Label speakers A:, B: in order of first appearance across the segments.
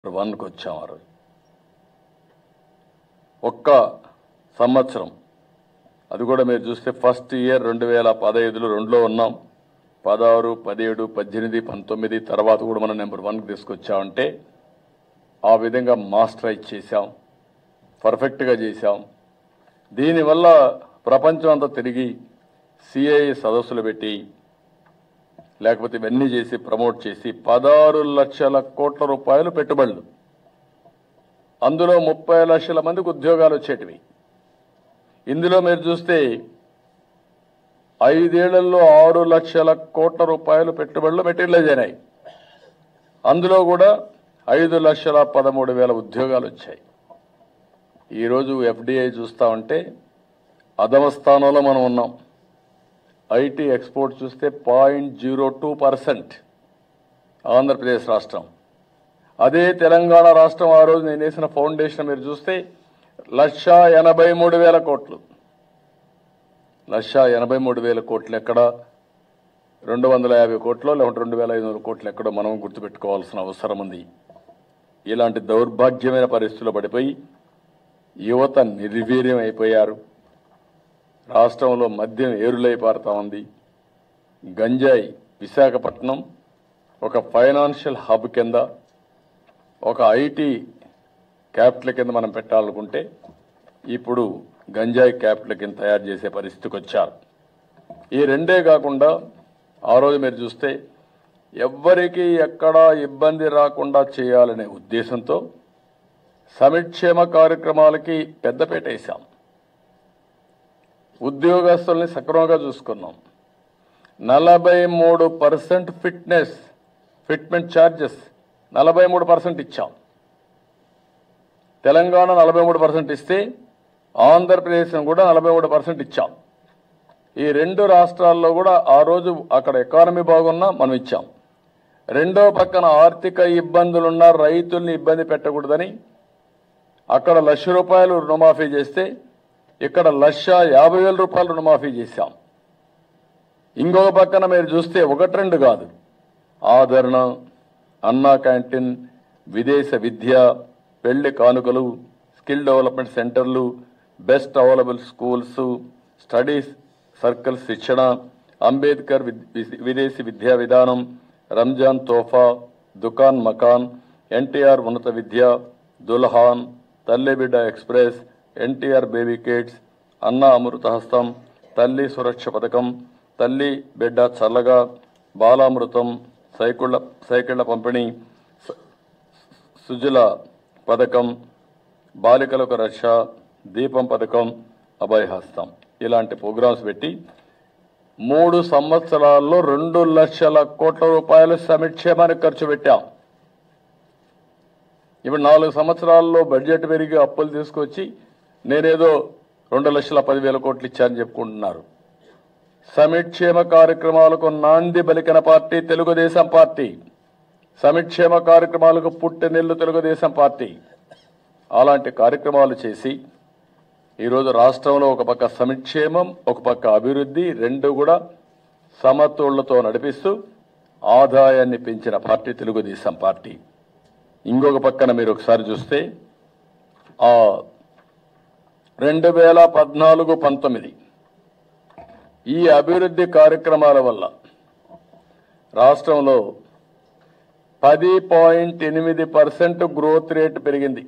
A: 1కి వచ్చాం. ఆ రోజు ఒక్క సంవత్సరం అది కూడా మీరు చూస్తే ఫస్ట్ ఇయర్ 2015లో 2లో ఉన్నాం. 16, 17, 18, 19 తర్వాత కూడా మనం నెంబర్ 1కి తీసుకొచ్చామంటే ఆ విధంగా మాస్టరైజ్ చేశాం, పర్ఫెక్ట్గా చేశాం. దీనివల్ల ప్రపంచం అంతా తిరిగి సిఐ సదస్సులు పెట్టి లేకపోతే ఇవన్నీ చేసి ప్రమోట్ చేసి 16 లక్షల కోట్ల రూపాయలు పెట్టుబడులు, అందులో 30 లక్షల మందికి ఉద్యోగాలు వచ్చేటివి. ఇందులో మీరు చూస్తే 5 ఏళ్లలో 6 లక్షల కోట్ల రూపాయలు పెట్టుబడులు మెటీరియలైజ్ అయినాయి. అందులో కూడా 5,13,000 ఉద్యోగాలు వచ్చాయి. ఈరోజు ఎఫ్డిఐ చూస్తా ఉంటే అధమ స్థానంలో మనం ఉన్నాం. ఐటీ ఎక్స్పోర్ట్ చూస్తే 0.02% ఆంధ్రప్రదేశ్ రాష్ట్రం. అదే తెలంగాణ రాష్ట్రం ఆ రోజు నేను వేసిన ఫౌండేషన్ మీరు చూస్తే 1,83,000 కోట్లు. 1,83,000 కోట్లు ఎక్కడ, 250 కోట్లు లేకుంటే 2,500 కోట్లు ఎక్కడో మనం గుర్తుపెట్టుకోవాల్సిన అవసరం ఉంది. ఇలాంటి దౌర్భాగ్యమైన పరిస్థితుల్లో పడిపోయి యువత నిర్వీర్యం అయిపోయారు. రాష్ట్రంలో మద్యం ఏరులై పారుతా ఉంది. గంజాయి విశాఖపట్నం ఒక ఫైనాన్షియల్ హబ్ కింద, ఒక ఐటీ క్యాపిటల్ కింద మనం పెట్టాలనుకుంటే ఇప్పుడు గంజాయి క్యాపిటల్ కింద తయారు చేసే పరిస్థితికి వచ్చారు. ఈ రెండే కాకుండా ఆ రోజు మీరు చూస్తే ఎవ్వరికీ ఎక్కడా ఇబ్బంది రాకుండా చేయాలనే ఉద్దేశంతో సంక్షేమ కార్యక్రమాలకి పెద్దపీట వేశాం. ఉద్యోగస్తుల్ని సక్రమంగా చూసుకున్నాం. 43% ఫిట్మెంట్ ఛార్జెస్ 43% ఇచ్చాం. తెలంగాణ 43% ఇస్తే ఆంధ్రప్రదేశ్ కూడా 43% ఇచ్చాం. ఈ రెండు రాష్ట్రాల్లో కూడా ఆ రోజు అక్కడ ఎకానమీ బాగున్నా మనం ఇచ్చాం. రెండో పక్కన ఆర్థిక ఇబ్బందులున్న రైతుల్ని ఇబ్బంది పెట్టకూడదని అక్కడ ₹1,00,000 రుణమాఫీ చేస్తే ఇక్కడ 1,50,000 రుణమాఫీ చేశాం. ఇంకొక పక్కన మీరు చూస్తే 1-2 కాదు, ఆదరణ, అన్నా క్యాంటీన్, విదేశ విద్య, పెళ్లి కానుకలు, స్కిల్ డెవలప్మెంట్ సెంటర్లు, best available schools, studies circle శిక్షణ, అంబేద్కర్ విదేశీ విద్యా విధానం, రంజాన్ తోఫా, దుకాన్ మకాన్, ఎన్టీఆర్ ఉన్నత విద్య, దుల్హాన్, తల్లిబిడ్డ ఎక్స్ప్రెస్, ఎన్టీఆర్ బేబీ కిట్స్, అన్న అమృత హస్తం, తల్లి సురక్ష పథకం, తల్లి బిడ్డ చల్లగా, బాలామృతం, సైకిళ్ల పంపిణీ, సుజల పథకం, బాలికలకు రక్ష, దీపం పథకం, అభయహస్తం ఇలాంటి ప్రోగ్రామ్స్ పెట్టి 3 సంవత్సరాల్లో 2 లక్షల కోట్ల రూపాయలు సంక్షేమానికి ఖర్చు పెట్టాం. ఇప్పుడు 4 సంవత్సరాల్లో బడ్జెట్ పెరిగి అప్పులు తీసుకొచ్చి నేనేదో 2,10,000 కోట్లు ఇచ్చానని చెప్పుకుంటున్నారు. సంక్షేమ కార్యక్రమాలకు నాంది బలికిన పార్టీ తెలుగుదేశం పార్టీ. సంక్షేమ కార్యక్రమాలకు పుట్టినిల్లు తెలుగుదేశం పార్టీ. అలాంటి కార్యక్రమాలు చేసి ఈరోజు రాష్ట్రంలో ఒక పక్క సంక్షేమం, ఒక పక్క అభివృద్ధి, రెండు కూడా సమతోళ్లతో నడిపిస్తూ ఆదాయాన్ని పెంచిన పార్టీ తెలుగుదేశం పార్టీ. ఇంకొక పక్కన మీరు ఒకసారి చూస్తే 2014-19 ఈ అభివృద్ధి కార్యక్రమాల వల్ల రాష్ట్రంలో 10.8% గ్రోత్ రేట్ పెరిగింది.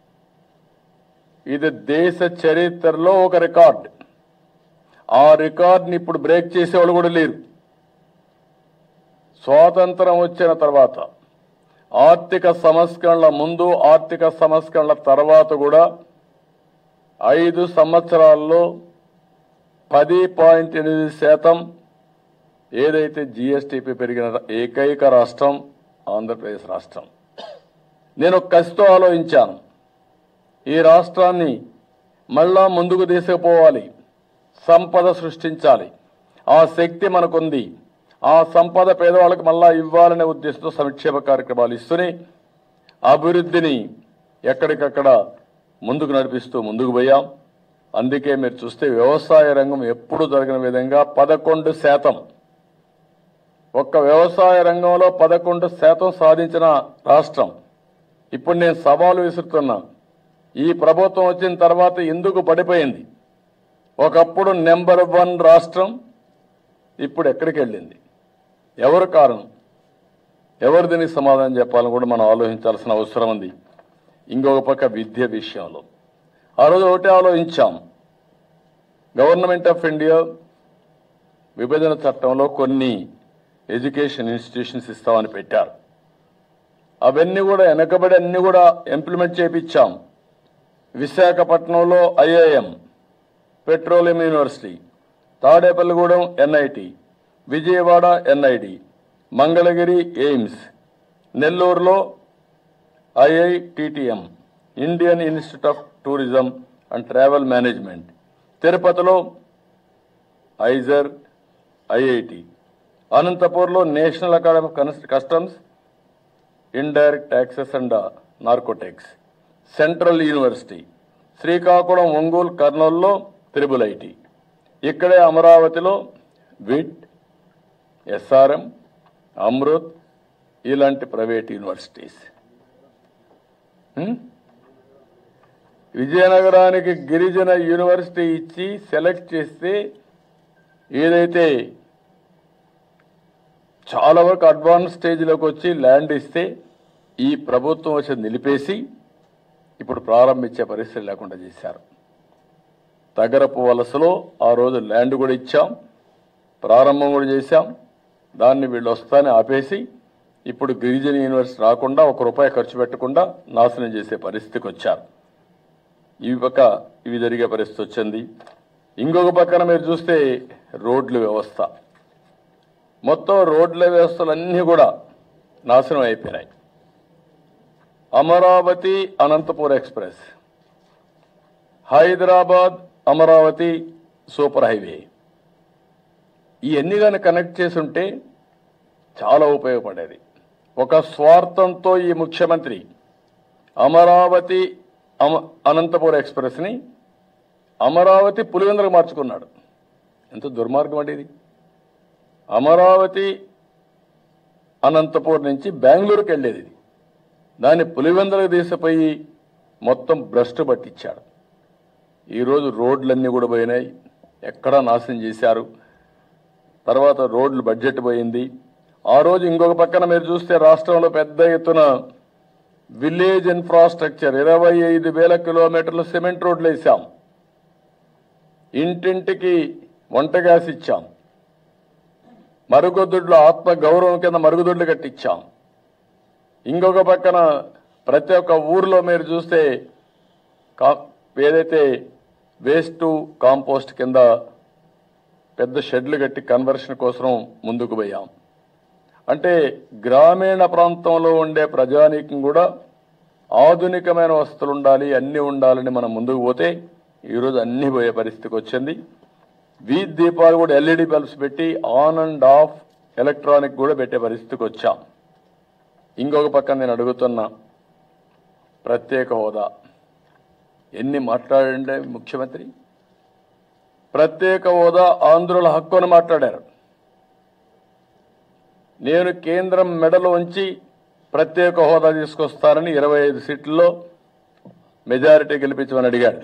A: ఇది దేశ చరిత్రలో ఒక రికార్డ్. ఆ రికార్డ్ని ఇప్పుడు బ్రేక్ చేసేవాళ్ళు కూడా లేరు. స్వాతంత్రం వచ్చిన తర్వాత ఆర్థిక సంస్కరణల ముందు, ఆర్థిక సంస్కరణల తర్వాత కూడా 5 సంవత్సరాల్లో 10.8% ఏదైతే జీఎస్టీపీ పెరిగిన ఏకైక రాష్ట్రం ఆంధ్రప్రదేశ్ రాష్ట్రం. నేను కసితో ఆలోచించాను, ఈ రాష్ట్రాన్ని మళ్ళా ముందుకు తీసుకుపోవాలి, సంపద సృష్టించాలి. ఆ శక్తి మనకుంది. ఆ సంపద పేదవాళ్ళకి మళ్ళా ఇవ్వాలనే ఉద్దేశంతో సంక్షేమ కార్యక్రమాలు ఇస్తూనే అభివృద్ధిని ఎక్కడికక్కడ ముందుకు నడిపిస్తూ ముందుకు పోయాం. అందుకే మీరు చూస్తే వ్యవసాయ రంగం ఎప్పుడు జరిగిన విధంగా 11%, ఒక్క వ్యవసాయ రంగంలో 11% సాధించిన రాష్ట్రం ఇప్పుడు నేను సవాలు విసురుతున్నా, ఈ ప్రభుత్వం వచ్చిన తర్వాత ఎందుకు పడిపోయింది? ఒకప్పుడు నెంబర్ 1 రాష్ట్రం ఇప్పుడు ఎక్కడికి వెళ్ళింది? ఎవరు కారణం? ఎవరు దీనికి సమాధానం చెప్పాలని కూడా మనం ఆలోచించాల్సిన అవసరం ఉంది. ఇంకొక పక్క విద్య విషయంలో ఆ రోజు ఒకటే ఆలోచించాం. గవర్నమెంట్ ఆఫ్ ఇండియా విభజన చట్టంలో కొన్ని ఎడ్యుకేషన్ ఇన్స్టిట్యూషన్స్ ఇస్తామని పెట్టారు. అవన్నీ కూడా వెనకబడి అన్ని కూడా ఇంప్లిమెంట్ చేయించాం. విశాఖపట్నంలో IIM, petroleum university, Tadepalligudem NIT, Vijayawada NID, Mangalagiri AIIMS, నెల్లూరులో IITTM, Indian institute of tourism and travel management, తిరుపతిలో ఐజర్ ఐఐటి, అనంతపూర్లో national academy of customs, indirect taxes and narcotics, central university, Srikakulam, Ongole, కర్నూలులో త్రిబుల్ ఐటి, ఇక్కడే అమరావతిలో విట్, ఎస్ఆర్ఎం, అమృత్ ఇలాంటి ప్రైవేట్ యూనివర్సిటీస్. విజయనగరానికి గిరిజన university ఇచ్చి select చేస్తే ఏదైతే చాలా వరకు అడ్వాన్స్ స్టేజ్లోకి వచ్చి ల్యాండ్ ఇస్తే ఈ ప్రభుత్వం వచ్చి నిలిపేసి ఇప్పుడు ప్రారంభించే పరిస్థితి లేకుండా చేశారు. తగరపు వలసలో ఆ రోజు ల్యాండ్ కూడా ఇచ్చాం, ప్రారంభం కూడా చేశాం. దాన్ని వీళ్ళు వస్తానే ఆపేసి ఇప్పుడు గిరిజన యూనివర్సిటీ రాకుండా ₹1 ఖర్చు పెట్టకుండా నాశనం చేసే పరిస్థితికి వచ్చారు. ఇవి జరిగే పరిస్థితి వచ్చింది. ఇంకొక పక్కన మీరు చూస్తే రోడ్ల వ్యవస్థ, మొత్తం రోడ్ల వ్యవస్థలన్నీ కూడా నాశనం అయిపోయినాయి. Amaravati Anantapur express, Hyderabad Amaravati super highway, ఇవన్నీ కానీ కనెక్ట్ చేసి ఉంటే చాలా ఉపయోగపడేది. ఒక స్వార్థంతో ఈ ముఖ్యమంత్రి అమరావతి అనంతపూర్ ఎక్స్ప్రెస్ని అమరావతి పులివెందులకు మార్చుకున్నాడు. ఎంత దుర్మార్గం అంటే ఇది! అమరావతి అనంతపూర్ నుంచి బెంగళూరుకి వెళ్ళేది ఇది, దాన్ని పులివెందులకు తీసిపోయి మొత్తం భ్రష్టు పట్టించాడు. ఈరోజు రోడ్లన్నీ కూడా పోయినాయి, ఎక్కడా నాశనం చేశారు. తర్వాత రోడ్లు బడ్జెట్ పోయింది. ఆ రోజు ఇంకొక పక్కన మీరు చూస్తే రాష్ట్రంలో పెద్ద ఎత్తున విలేజ్ ఇన్ఫ్రాస్ట్రక్చర్ 25,000 కిలోమీటర్లు సిమెంట్ రోడ్లు వేసాం. ఇంటింటికి వంట గ్యాస్ ఇచ్చాం. మరుగుదొడ్లు ఆత్మ గౌరవం కింద మరుగుదొడ్లు కట్టించాం. ఇంకొక పక్కన ప్రతి ఒక్క ఊర్లో మీరు చూస్తే ఏదైతే వేస్ట్ టు కాంపోస్ట్ కింద పెద్ద షెడ్లు కట్టి కన్వర్షన్ కోసం ముందుకు పోయాం. అంటే గ్రామీణ ప్రాంతంలో ఉండే ప్రజానీకం కూడా ఆధునికమైన వస్తువులు ఉండాలి, అన్నీ ఉండాలని మనం ముందుకు పోతే ఈరోజు అన్నీ పోయే పరిస్థితికి వచ్చింది. వీధి దీపాలు కూడా ఎల్ఈడి బల్బ్స్ పెట్టి ఆన్ అండ్ ఆఫ్ ఎలక్ట్రానిక్ కూడా పెట్టే పరిస్థితికి వచ్చాం. ఇంకొక పక్కన నేను అడుగుతున్నా, ప్రత్యేక హోదా ఎన్ని మాట్లాడండి ముఖ్యమంత్రి? ప్రత్యేక హోదా ఆంధ్రుల హక్కు అని మాట్లాడారు. నేను కేంద్రం మెడలో ఉంచి ప్రత్యేక హోదా తీసుకొస్తానని 25 సీట్లలో మెజారిటీ గెలిపించమని అడిగాడు.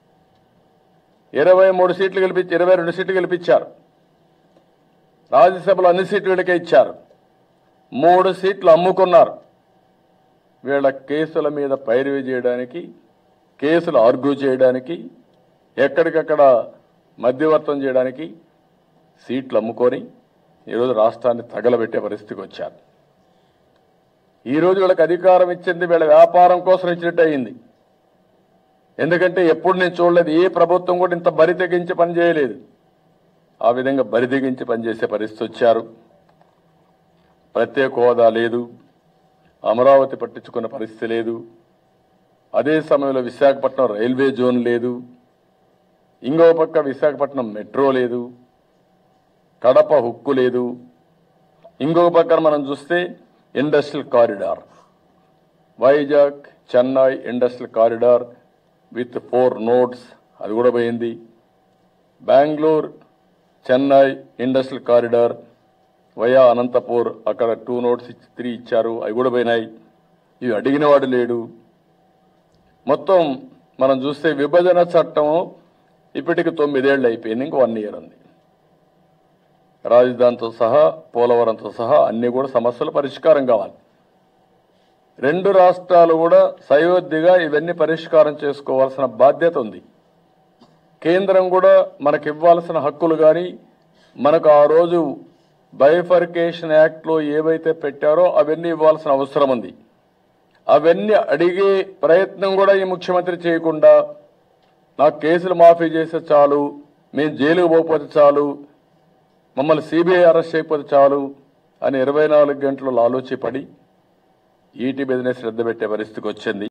A: 23 సీట్లు గెలిపించి 22 సీట్లు గెలిపించారు. రాజ్యసభలో అన్ని సీట్లు వీళ్ళకే ఇచ్చారు. 3 సీట్లు అమ్ముకున్నారు. వీళ్ళ కేసుల మీద పైరవీ చేయడానికి, కేసులు ఆర్గ్యూ చేయడానికి, ఎక్కడికక్కడ మధ్యవర్తం చేయడానికి సీట్లు అమ్ముకొని ఈరోజు రాష్ట్రాన్ని తగలబెట్టే పరిస్థితికి వచ్చారు. ఈరోజు వీళ్ళకి అధికారం ఇచ్చింది వీళ్ళ వ్యాపారం కోసం ఇచ్చినట్టు అయింది. ఎందుకంటే ఎప్పుడు నేను చూడలేదు, ఏ ప్రభుత్వం కూడా ఇంత బరి తెగించి పనిచేయలేదు. ఆ విధంగా బరి తెగించి పనిచేసే పరిస్థితి వచ్చారు. ప్రత్యేక హోదా లేదు, అమరావతి పట్టించుకున్న పరిస్థితి లేదు. అదే సమయంలో విశాఖపట్నం రైల్వే జోన్ లేదు. ఇంకో పక్క విశాఖపట్నం మెట్రో లేదు, కడప హుక్కు లేదు. ఇంకొక పక్కన మనం చూస్తే industrial corridor, Vizag Chennai industrial corridor with 4 nodes, అది కూడా పోయింది. Bengaluru Chennai industrial corridor via Anantapur, అక్కడ 2 నోడ్స్ 3 ఇచ్చారు, అవి కూడా పోయినాయి. ఇవి అడిగినవాడు లేడు. మొత్తం మనం చూస్తే విభజన చట్టం ఇప్పటికి 9 ఏళ్ళు అయిపోయింది, ఇంకో 1 ఇయర్ ఉంది. రాజధానితో సహా పోలవరంతో సహా అన్ని కూడా సమస్యలు పరిష్కారం కావాలి. 2 రాష్ట్రాలు కూడా సయోధ్యగా ఇవన్నీ పరిష్కారం చేసుకోవాల్సిన బాధ్యత ఉంది. కేంద్రం కూడా మనకు ఇవ్వాల్సిన హక్కులు కానీ మనకు ఆ రోజు బైఫర్కేషన్ యాక్ట్లో ఏవైతే పెట్టారో అవన్నీ ఇవ్వాల్సిన అవసరం ఉంది. అవన్నీ అడిగే ప్రయత్నం కూడా ఈ ముఖ్యమంత్రి చేయకుండా నాకు కేసులు మాఫీ చేస్తే చాలు, మేము జైలుకు పోకపోతే చాలు, మమ్మల్ని సిబిఐ అరెస్ట్ చేయకపోతే చాలు అని 24 గంటలు ఆలోచించి ఈటీ బిజినెస్ శ్రద్ధ పెట్టే పరిస్థితికి వచ్చింది.